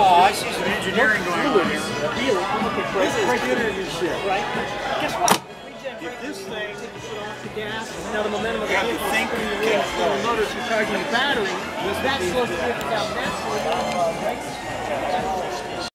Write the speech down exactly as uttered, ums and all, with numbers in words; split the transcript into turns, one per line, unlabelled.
Oh, I see some engineering going on here.
Really, okay,
This is gooder than shit.
right? Guess what?
If this thing,
The gas, now the momentum of the
you have to
vehicle
think,
is spinning the
okay,
wheels, so the motor's recharging the battery. That slows the vehicle down. That's where the brakes